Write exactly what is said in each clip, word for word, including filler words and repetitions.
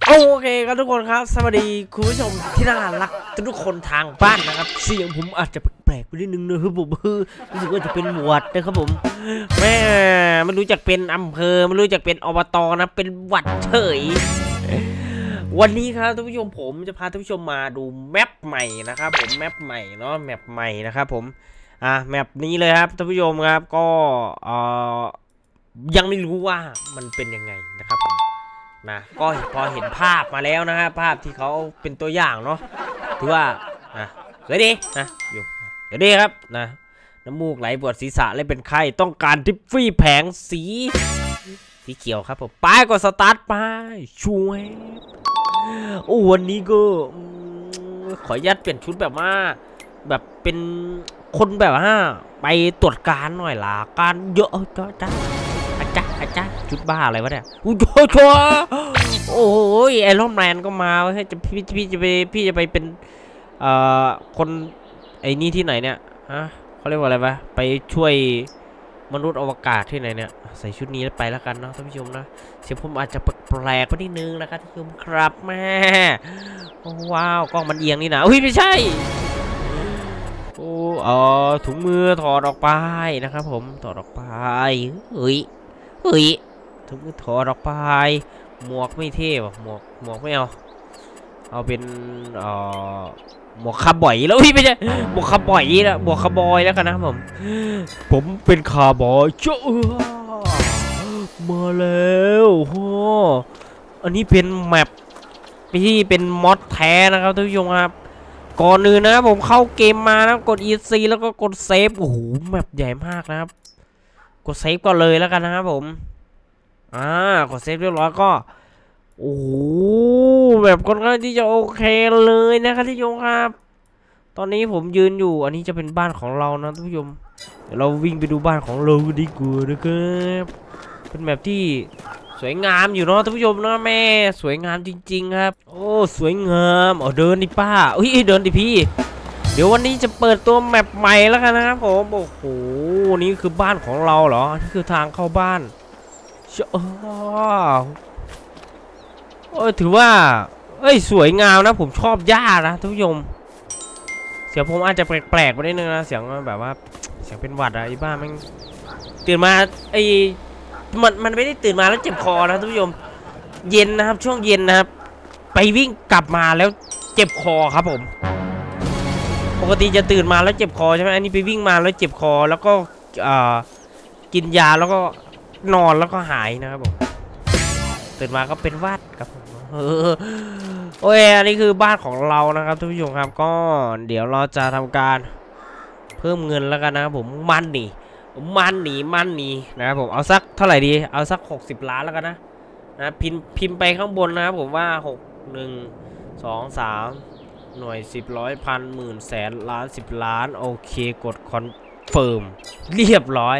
โอเคครับทุกคนครับสวัสดีคุณผู้ชมที่น่ารักทุกคนทางบ้านนะครับเสียงผมอาจจะแปลกไปนิดนึงนะครับผมคือรู้สึกว่าจะเป็นหวัดนะครับผมแม่ไม่รู้จักเป็นอำเภอไม่รู้จักเป็นอบตนะเป็นหวัดเฉยวันนี้ครับท่านผู้ชมผมจะพาท่านผู้ชมมาดูแมปใหม่นะครับผมแมปใหม่เนาะแมปใหม่นะครับผมอ่ะแมปนี้เลยครับท่านผู้ชมครับก็เอ่อยังไม่รู้ว่ามันเป็นยังไงนะครับผมนะก็พอเห็นภาพมาแล้วนะครับภาพที่เขาเป็นตัวอย่างเนาะถือว่านะสวยดีนะอยู่เดี๋ยวดีครับนะน้ำมูกไหลปวดศีรษะและเป็นไข้ต้องการทิฟฟี่แผงสีสีเขียวครับผมไปก็สตาร์ทไปช่วยโอ้วันนี้ก็ขอยัดเปลี่ยนชุดแบบว่าแบบเป็นคนแบบว่าไปตรวจการหน่อยล่ะการเยอะจ้าจ้าอาจารย์อาจารย์ชุดบ้าอะไรวะเนี่ยโอ้โหโอ้โหไอรอนแมนก็มาให้จะพี่พี่จะไปพี่จะไปเป็นเอ่อคนไอ้นี่ที่ไหนเนี่ยฮะเขาเรียกว่าอะไรวะไปช่วยมนุษย์อวกาศที่ไหนเนี่ยใส่ชุดนี้ไปแล้วกันเนาะท่านผู้ชมนะเสียงผมอาจจะแปลกไปนิดนึงนะครับท่านผู้ชมครับแม่ว้าวกล้องมันเอียงนี่นะอุ้ยไม่ใช่โอ้เออถุงมือถอดออกไปนะครับผมถอดออกไปเฮ้ยเฮ้ยถุงมือถอดออกไปหมวกไม่เท่ว่ะหมวกหมวกไม่เอาเอาเป็นเอ่อหมวกคาร์บอยแล้วพี่ไม่ใช่หมวกคาร์บอยแล้วหมวกคาร์บอยแล้วกันนะผมผมเป็นคาร์บอยเจ้ามาแล้วโอ้อันนี้เป็นแมปที่เป็นมอดแท้นะครับท่านผู้ชมครับก่อนอื่นนะครับผมเข้าเกมมานะกด อี ซี แล้วก็กดเซฟโอ้โหแมปใหญ่มากนะครับกดเซฟก่อนเลยแล้วกันนะครับผมอ่ากดเซฟเรียบร้อยก็โอ้โหแบบค่อนข้างที่จะโอเคเลยนะครับท่านผู้ชมครับตอนนี้ผมยืนอยู่อันนี้จะเป็นบ้านของเรานะท่านผู้ชมเดี๋ยวเราวิ่งไปดูบ้านของเราดีกว่านะครับเป็นแบบที่สวยงามอยู่เนาะท่านผู้ชมนะแม่สวยงามจริงๆครับโอ้สวยงามอ๋อเดินดิป้าอุ้ยเดินดิพี่เดี๋ยววันนี้จะเปิดตัวแมปใหม่แล้วกันนะครับผมโอ้โหนี่คือบ้านของเราเหรอนี่คือทางเข้าบ้านโอ้ถือว่าเอ้ยสวยงามนะผมชอบหญ้านะท่านผู้ชมเสียงผมอาจจะแปลกๆไปนิดนึงนะเสียงแบบว่าเสียงเป็นหวัดอะไอ้บ้าแม่งตื่นมาไอ้มันมันไม่ได้ตื่นมาแล้วเจ็บคอนะท่านผู้ชมเย็นนะครับช่วงเย็นนะครับไปวิ่งกลับมาแล้วเจ็บคอครับผมปกติจะตื่นมาแล้วเจ็บคอใช่ไหมอันนี้ไปวิ่งมาแล้วเจ็บคอแล้วก็กินยาแล้วก็นอนแล้วก็หายนะครับผมตื่นมาก็เป็นวัดครับผมโอ้ยอันนี้คือบ้านของเรานะครับท่านผู้ชมครับก็เดี๋ยวเราจะทำการเพิ่มเงินแล้วกันนะครับผมมันนี่มันหนีมันหนีนะครับผมเอาสักเท่าไหร่ดีเอาสักหกสิบล้านแล้วกันนะนะพิมพ์พิมพ์ไปข้างบนนะครับผมว่าหกหนึ่งสองสามหน่วยสิบร้อยพันหมื่นแสนล้านสิบล้านโอเคกดคอนเฟิร์มเรียบร้อย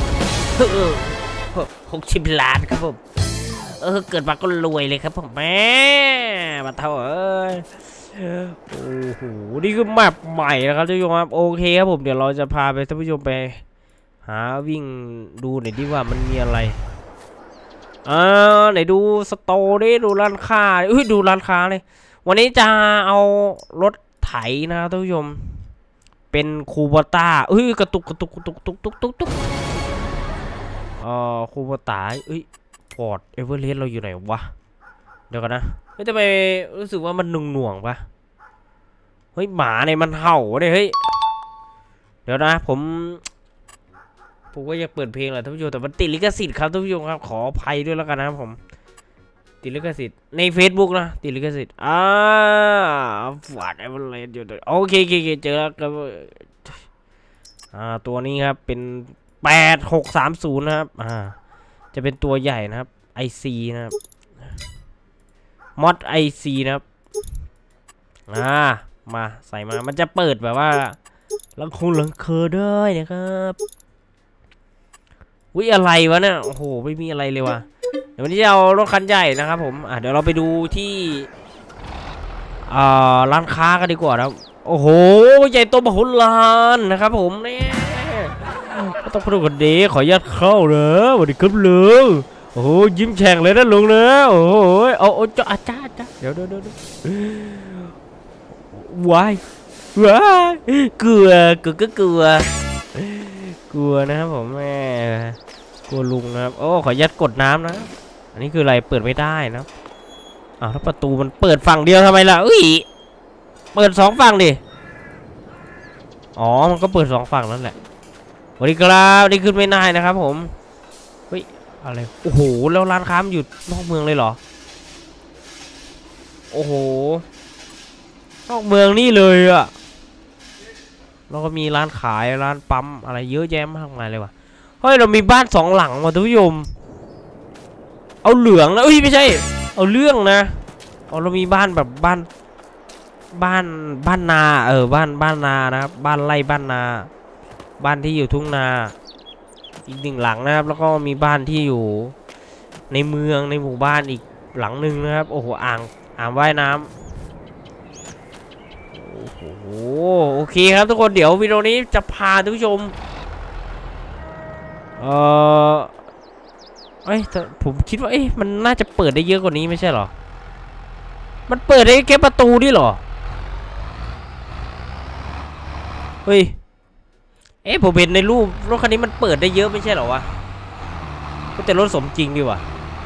หกสิบล้านครับผมเออเกิดมาก็รวยเลยครับผมแม่มาเท่าเอ้ยโอ้โหนี่คือแมปใหม่นะครับท่านผู้ชมครับโอเคครับผมเดี๋ยวเราจะพาไปท่านผู้ชมไปหาวิ่งดูหน่อยดิว่ามันมีอะไรอ่าไหนดูสโตร์ดิดูร้านค้าอุ้ยดูร้านค้าเลยวันนี้จะเอารถไถนะครับท่านผู้ชมเป็นคูโบต้าอุ้ยกระตุกกระตุกกระตุกตุกตุกตุกตุกเอ่อคูโบต้าอุ้ยฟอร์ดเอเวอเรสต์เราอยู่ไหนวะเดี๋ยวกันนะไม่จะไปรู้สึกว่ามันหน่วงหน่วงปะเฮ้ยหมาเนี่ยมันเห่าเนี่ยเฮ้ยเดี๋ยวนะผมผมก็อยากเปิดเพลงแหละท่านผู้ชมแต่มันติดลิขสิทธิ์ครับท่านผู้ชมครับขออภัยด้วยแล้วกันนะครับผมติดลิขสิทธิ์ใน Facebook นะติดลิขสิทธิ์อ่าฟอร์ดเอเวอเรสต์อยู่โอเคโอเคเจอแล้วครับอ่าตัวนี้ครับเป็นแปดหกสามศูนย์นะครับอ่าจะเป็นตัวใหญ่นะครับ ไอ ซี นะครับมอด ไอ ซี นะครับอ่ามาใส่มามันจะเปิดแบบว่าลังคงลังเคอได้นะครับวิอะไรวะเนี่ยโอ้โหไม่มีอะไรเลยว่ะเดี๋ยววันนี้จะเอารถคันใหญ่นะครับผมอ่ะเดี๋ยวเราไปดูที่อ่าร้านค้ากันดีกว่าครับโอ้โหใหญ่โตมโหฬารนะครับผมเนี่ยต้องพูดกันดีขออนุญาตเข้าเลยสวัสดีครับลุงโอ้โหยิ้มแฉ่งเลยนะลุงนะโอ้โหเอาเอาจ้าจ้าจ๊ะเดี๋ยวเดี๋ยวเดี๋ยวว้ายว้ายกลัวกลัวก็กลัวกลัวนะครับผมแม่กลัวลุงนะครับโอ้ขอยัดกดน้ำนะอันนี้คืออะไรเปิดไม่ได้นะอ้าวถ้าประตูมันเปิดฝั่งเดียวทำไมล่ะอุ้ยเปิดสองฝั่งดิอ๋อมันก็เปิดสองฝั่งนั่นแหละสวัสดีครับนี่ขึ้นไม่ได้นะครับผมเฮ้ยอะไรโอ้โหแล้วร้านค้าอยู่นอกเมืองเลยเหรอโอ้โหนอกเมืองนี่เลยอะแล้วก็มีร้านขายร้านปั๊มอะไรเยอะแยะมากมายเลยว่ะเฮ้ยเรามีบ้านสองหลังว่ะทุกผู้ชมเอาเหลืองนะเอ้ยไม่ใช่เอาเรื่องนะเอาเรามีบ้านแบบบ้านบ้านบ้านนาเออบ้านบ้านนานะครับบ้านไร่บ้านนาบ้านที่อยู่ทุ่งนาอีกหนึ่งหลังนะครับแล้วก็มีบ้านที่อยู่ในเมืองในหมู่บ้านอีกหลังหนึ่งนะครับโอ้โหอ่างอ่างว่ายน้ำโอ้โหโอเคครับทุกคนเดี๋ยววิดีโอนี้จะพาทุกผู้ชมเออเอ้ยผมคิดว่าเอ๊ะมันน่าจะเปิดได้เยอะกว่านี้ไม่ใช่เหรอมันเปิดได้แค่ประตูนี่เหรอเฮ้ยเอ๊ะผมเห็นในรูปรถคันนี้มันเปิดได้เยอะไม่ใช่เหรอวะก็แต่รถสมจริงดีว่ะ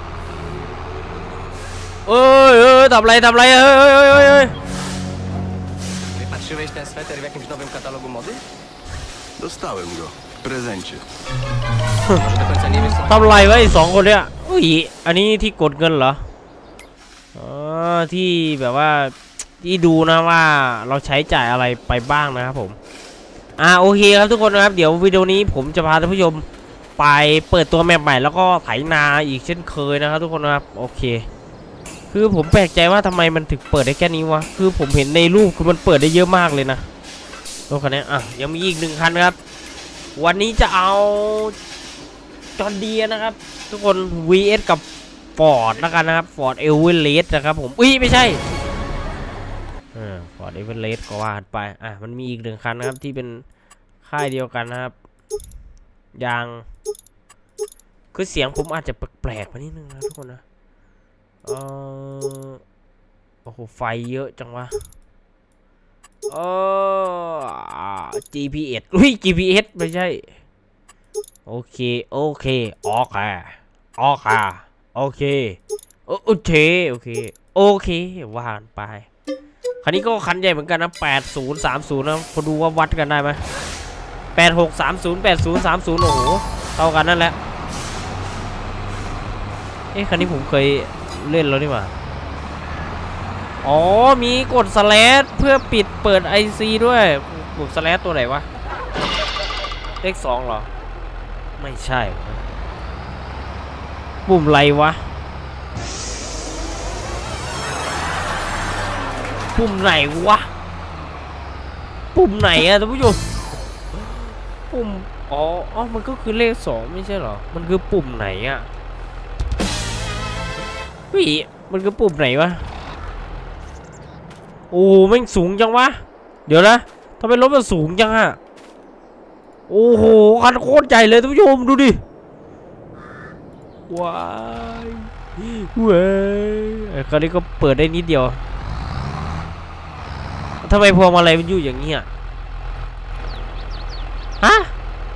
เอ้ยเอ้ยทำไรทำไรเอ้ยเอ้ยเอ้ยเอ้ย Wypatrzyłeś ten sweter w jakimś nowym katalogu mody? Dostałem go w prezencie. Może do końca nie wiesz co... ทำไรวะไอ้สองคนเนี้ยอุ้ยอันนี้ที่กดเงินเหรออ๋อที่แบบว่าที่ดูนะว่าเราใช้จ่ายอะไรไปบ้างนะครับผมอ่าโอเคครับทุกคนนะครับเดี๋ยววิดีโอนี้ผมจะพาท่านผู้ชมไปเปิดตัวแมปใหม่แล้วก็ไถนาอีกเช่นเคยนะครับทุกคนนะครับโอเคคือผมแปลกใจว่าทำไมมันถึงเปิดได้แค่นี้วะคือผมเห็นในรูปคือมันเปิดได้เยอะมากเลยนะรถคันนี้อ่ะยังมีอีกหนึ่งคันครับวันนี้จะเอาจอร์เดียนะครับทุกคน วี เอส กับฟอร์ดแล้วกันนะครับฟอร์ดเอเวอเรสต์นะครับผมอุ้ยไม่ใช่อ่าฟอร์ดเอเวอเรสต์ก็ว่าไปอ่ะมันมีอีกหนึ่งคันนะครับที่เป็นค่ายเดียวกันนะครับยางคือเสียงผมอาจจะแปลกๆไปนิดนึงนะทุกคนนะเออโอ้โหไฟเยอะจังวะเออ จี พี เอส อุ้ย จี พี เอส ไม่ใช่โอเคโอเคโอเคโอเคโอเคโอเคโอเคโอเคว่านไปคันนี้ก็คันใหญ่เหมือนกันนะแปดศูนย์สามศูนย์นะพอดูว่าวัดกันได้ไหมแปดหกสามศูนย์ แปดศูนย์สามศูนย์โอ้โหเท่ากันนั่นแหละเอ๊ะคันนี้ผมเคยเล่นแล้วนี่หว่าอ๋อมีกดสแลชเพื่อปิดเปิด ไอ ซี ด้วยกดสแลชตัวไหนวะเลขสองเหรอไม่ใช่ปุ่มไรวะปุ่มไหนวะปุ่มไหนอะท่านผู้ชมปุ่มอ๋ออ๋อมันก็คือเลขสองไม่ใช่เหรอมันคือปุ่มไหนอะวิมันคือปุ่มไหนวะโอ้แม่งสูงจังวะเดี๋ยวนะทำไมรถมันสูงจังอะโอ้โหคันโคตรใหญ่เลยท่านผู้ชมดูดิว้ายเว้ยคันนี้ก็เปิดได้นิดเดียวทำไมพวงมาลัยมันอยู่อย่างนี้อ่ะฮะ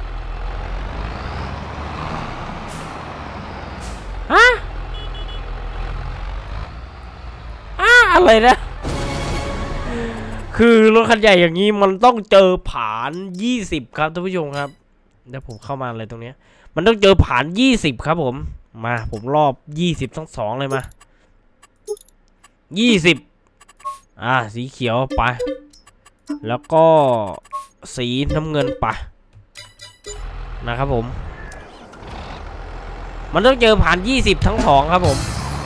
ฮะอะอะไรนะคือรถคันใหญ่อย่างนี้มันต้องเจอผานยี่สิบครับท่านผู้ชมครับเดี๋ยวผมเข้ามาอะไรตรงนี้มันต้องเจอผานยี่สิบครับผมมาผมรอบยี่สิบทั้งสองเลยมายี่สิบอ่าสีเขียวไปแล้วก็สีน้ำเงินไปนะครับผมมันต้องเจอผ่านยี่สิบทั้งสองครับผม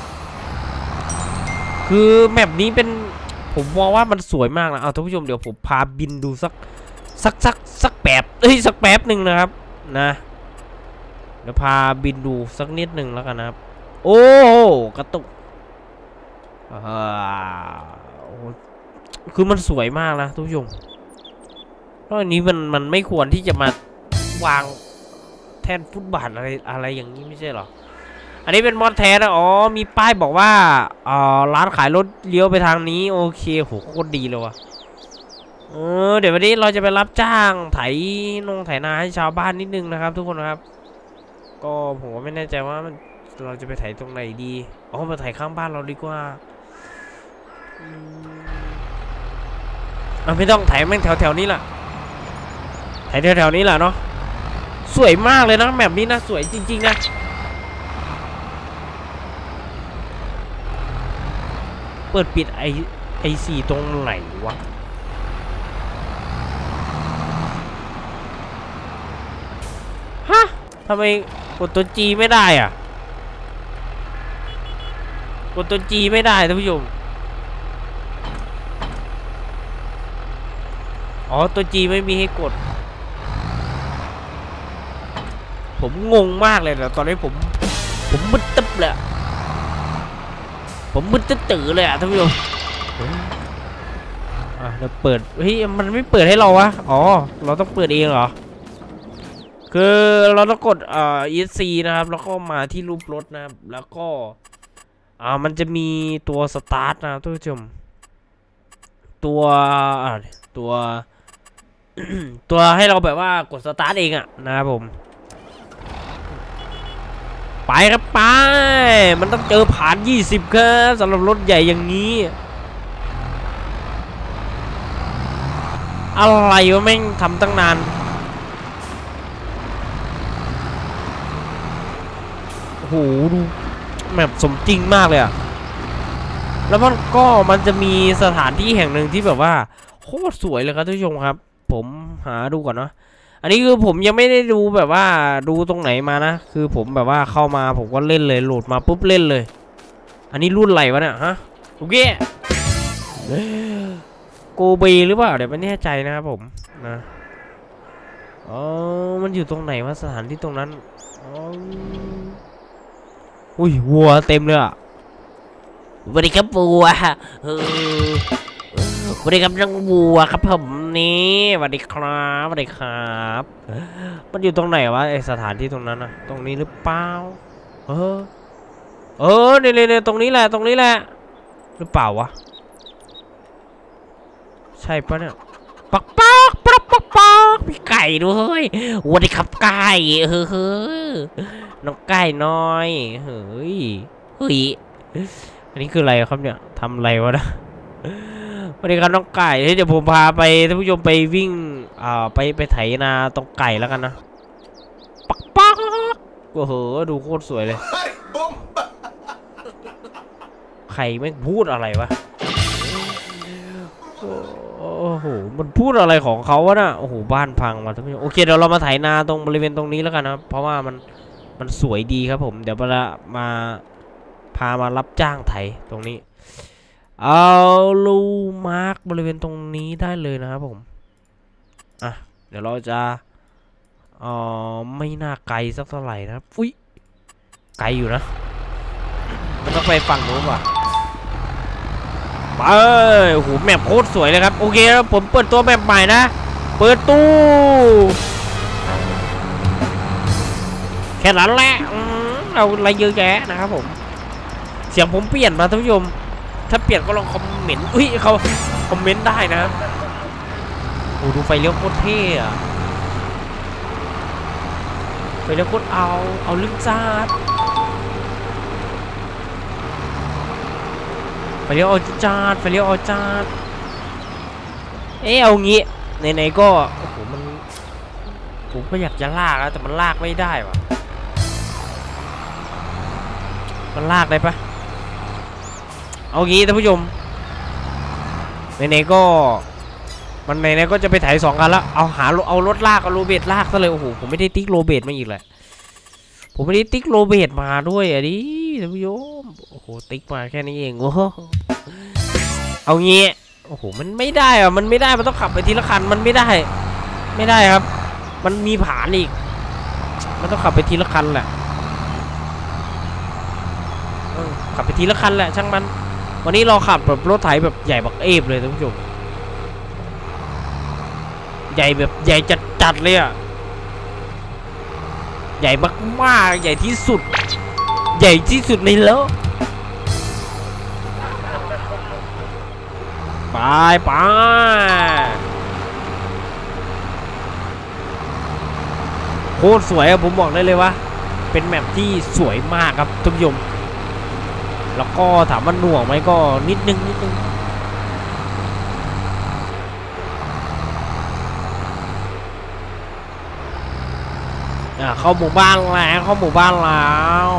คือแมปนี้เป็นผมมองว่ามันสวยมากนะเอาท่านผู้ชมเดี๋ยวผมพาบินดูสักสักสักสักแป๊บเอ้ยสักแป๊บหนึ่งนะครับนะเดี๋ยวพาบินดูสักนิดหนึ่งแล้วกันนะครับโอ้กระตุกคือมันสวยมากนะทุกผู้ชมเพราะอันนี้มันมันไม่ควรที่จะมาวางแท่นฟุตบาทอะไรอะไรอย่างนี้ไม่ใช่หรออันนี้เป็นมอสแท้นะอ๋อมีป้ายบอกว่าอ่าร้านขายรถเลี้ยวไปทางนี้โอเคโหโคตรดีเลยว่ะเออเดี๋ยววันนี้เราจะไปรับจ้างไถนงไถนาให้ชาวบ้านนิดนึงนะครับ ทุกคนนะครับก็ผมก็ไม่แน่ใจว่ามันเราจะไปไถตรงไหนดีอ๋อมาไถข้างบ้านเราดีกว่าเราไม่ต้องไถแม่งแถวแถวนี้แหละไถแถวแถวนี้แหละเนาะสวยมากเลยนะแบบนี้นะสวยจริงๆนะเปิดปิดไอไอสีตรงไหนวะฮะทำไมกดตัวจีไม่ได้อ่ะกดตัวจีไม่ได้ท่านผู้ชมอ๋อตัวจีไม่มีให้กดผมงงมากเลยแต่ตอนนี้ผมผมมึนตึ๊บเลยผมมึนตื้อเลยอ่ะท่านผู้ชมอ่ะเราเปิดเฮ้ยมันไม่เปิดให้เราวะอ๋อเราต้องเปิดเองเหรอคือเราต้องกดเอ่อ อี เอส ซี นะครับแล้วก็มาที่รูปรถนะครับแล้วก็อ่ามันจะมีตัวสตาร์ทนะท่านผู้ชมตัวอ่าตัว ตัวให้เราแบบว่ากดสตาร์ทเองอะนะครับผมไปครับไปมันต้องเจอผ่านยี่สิบครับสำหรับรถใหญ่อย่างนี้อะไรวะแม่งทำตั้งนานโอ้โหดูแบบสมจริงมากเลยอะแล้วมันก็มันจะมีสถานที่แห่งหนึ่งที่แบบว่าโคตรสวยเลยครับท่านผู้ชมครับผมหาดูก่อนเนาะอันนี้คือผมยังไม่ได้ดูแบบว่าดูตรงไหนมานะคือผมแบบว่าเข้ามาผมก็เล่นเลยโหลดมาปุ๊บเล่นเลยอันนี้รุ่นอะไรวะเนี่ยฮะโอเคโกเบหรือเปล่าเดี๋ยวไม่แน่ใจนะครับผมนะอ๋อมันอยู่ตรงไหนวะสถานที่ตรงนั้นอ๋ออุ้ยวัวเต็มเลยอ่ะสวัสดีครับวัวเออสวัสดีครับน้องวัวครับผมนี่สวัสดีครับสวัสดีครับมันอยู่ตรงไหนวะไอสถานที่ตรงนั้นนะตรงนี้หรือเปล่าเออเออเนี่ยเนี่ยตรงนี้แหละตรงนี้แหละหรือเปล่าวะใช่ปะเนี่ยปักปักปักปักปักมีไก่ด้วยสวัสดีครับไก่เฮ้อน้องไก่น้อยเฮ้ยเฮ้ยอันนี้คืออะไรครับเนี่ยทำอะไรวะนะสวัสดีครับน้องไก่เดี๋ยวผมพาไปท่านผู้ชมไปวิ่งอ่าไปไปไถนาตรงไก่แล้วกันนะปักปักโอ้โหดูโคตรสวยเลยใครไม่พูดอะไรวะโอ้โหมันพูดอะไรของเขาวะน่ะโอ้โหบ้านพังมาท่านผู้ชมโอเคเดี๋ยวเรามาไถนาตรงบริเวณตรงนี้แล้วกันนะเพราะว่ามันมันสวยดีครับผมเดี๋ยวเรามาพามารับจ้างไถตรงนี้เอาลูมาร์กบริเวณตรงนี้ได้เลยนะครับผมอ่ะเดี๋ยวเราจะเอ่อไม่น่าไกลสักเท่าไหร่นะครับอุ้ยไกลอยู่นะมันต้องไปฝั่งนู้นว่ะไปโอ้โหแมปโคตรสวยเลยครับโอเคแล้วผมเปิดตัวแมปใหม่นะเปิดตู้แค่นั้นแหละเราอะไรเยอะแยะนะครับผมเสียงผมเปลี่ยนมาท่านผู้ชมถ้าเปลี่ยนก็ลองคอมเมนต์อุ้ยเขาคอมเมนต์ได้นะโอ้ดูไฟเลี้ยวโคตรเท่อะไฟเลี้ยวโคตรเอาเอาลึกจัดไฟเลี้ยวเอาจัดไฟเลี้ยวเอาจัดเออเอางี้ไหนๆก็โอ้โหมันผมก็อยากจะลากแล้วแต่มันลากไม่ได้ว่ะมันลากได้ปะเอางี้ท่านผู้ชมไหนๆก็มันไหนๆก็จะไปถ่ายสองกันแล้วเอาหาเอารถลากเอาโรเบตลากซะเลยโอ้โหผมไม่ได้ติ๊กโรเบตมาอีกแหละผมไม่ได้ติ๊กโรเบตมาด้วยอ่ะดิท่านผู้ชมโอ้โหติ๊กมาแค่นี้เองโอ้โหเอางี้โอ้โหมันไม่ได้อ่ะมันไม่ได้มันต้องขับไปทีละคันมันไม่ได้ไม่ได้ครับมันมีผานอีกมันต้องขับไปทีละคันแหละขับไปทีละคันแหละช่างมันวันนี้เราขับแบบรถไถแบบใหญ่บักเอฟเลยท่านผู้ชมใหญ่แบบใหญ่จัดๆเลยอ่ะใหญ่มากๆใหญ่ที่สุดใหญ่ที่สุดในโลกไปไปโคตรสวยอะผมบอกได้เลยว่าเป็นแมปที่สวยมากครับท่านผู้ชมแล้วก็ถามว่าหน่วงไหมก็นิดนึงนิดนึงอ่าเข้าหมู่บ้านแล้วเข้าหมู่บ้านแล้ว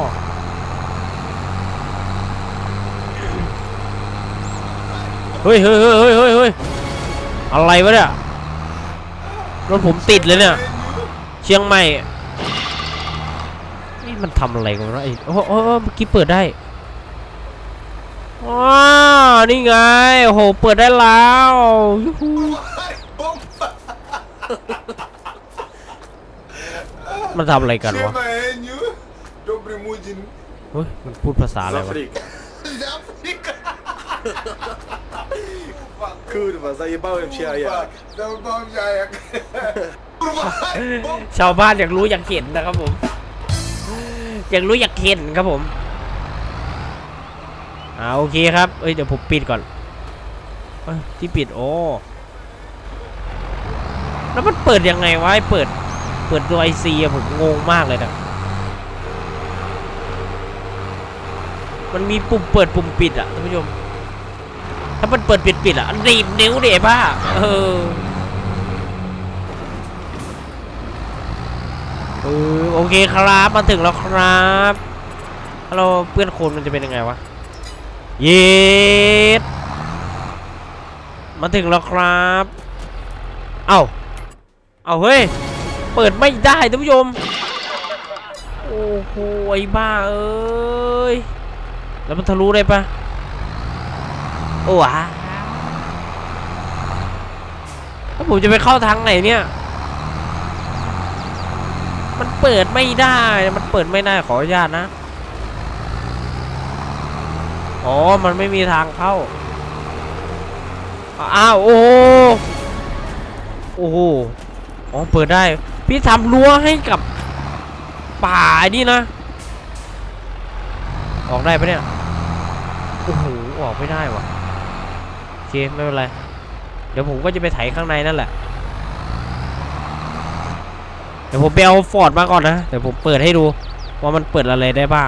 เฮ้ยเฮ้ยเฮ้ยเฮ้ยเฮ้ยอะไรวะเนี่ยรถผมติดเลยเนี่ยเชียงใหม่นี่มันทำอะไรกันวะไอ้โอ้โหเมื่อกี้เปิดได้ว้าวนี่ไงโอ้โหเปิดได้แล้วยูฮูมันทำอะไรกันวะเฮ้ยมันพูดภาษาอะไรวะ Kurwa, zajebałem się, a jak? Zajebałem się, a jak? Kurwa! ชาวบ้านอยากรู้อยากเห็นนะครับผมอยากรู้อยากเห็นครับผมอ่าโอเคครับเอ้ยเดี๋ยวผมปิดก่อนเอ้ยที่ปิดโอ้แล้วมันเปิดยังไงวะไอ้เปิดเปิดตัวไอซีอะผมงงมากเลยนะมันมีปุ่มเปิดปุ่มปิดอะท่านผู้ชมถ้ามันเปิดปิดปิดอะรีบนิ้วเดี๋ยวป้าเออเออโอเคครับมาถึงแล้วครับฮัลโหลเพื่อนคนมันจะเป็นยังไงวะเย็ดมาถึงแล้วครับเอ้าเอ้าเฮ้ยเปิดไม่ได้ท่านผู้ชมโอ้โหไอ้บ้าเอ้ยแล้วมันทะลุได้ปะโอ้ว้าแล้วผมจะไปเข้าทางไหนเนี่ยมันเปิดไม่ได้มันเปิดไม่ได้ขออนุญาตนะอ๋อมันไม่มีทางเข้าอ้าวโอ้โอ้โหอ๋อเปิดได้พี่ทำรั้วให้กับป่านี่นะออกได้ปะเนี่ยโอ้โหออกไม่ได้วะโอเคไม่เป็นไรเดี๋ยวผมก็จะไปไถข้างในนั่นแหละเดี๋ยวผมไปเอาฟอร์ดมาก่อนนะเดี๋ยวผมเปิดให้ดูว่ามันเปิดอะไรได้บ้าง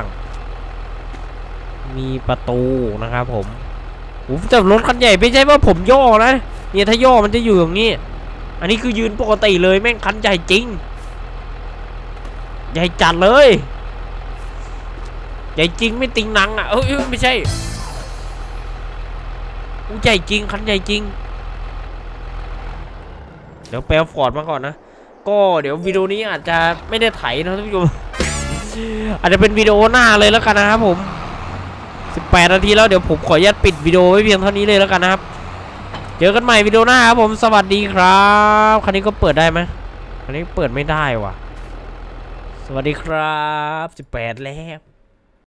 มีประตูนะครับผมผมจะรถคันใหญ่ไม่ใช่ว่าผมย่อนะเนี่ยถ้าย่อมันจะอยู่อย่างนี้อันนี้คือยืนปกติเลยแม่งคันใหญ่จริงใหญ่จัดเลยใหญ่จริงไม่ติงหนังอ่ะเอ้ยไม่ใช่อู้ใหญ่จริงคันใหญ่จริงเดี๋ยวแปลฟอร์ดมาก่อนนะก็เดี๋ยววิดีโอนี้อาจจะไม่ได้ไถนะท่านผู้ชมอาจจะเป็นวิดีโอหน้าเลยแล้วกันนะครับผมสิบแปดนาทีแล้วเดี๋ยวผมขออนุญาตปิดวิดีโอไว้เพียงเท่านี้เลยแล้วกันนะครับเจอกันใหม่วิดีโอหน้าครับผมสวัสดีครับคันนี้ก็เปิดได้ไหมคันนี้เปิดไม่ได้ว่ะสวัสดีครับสิบแปดแล้ว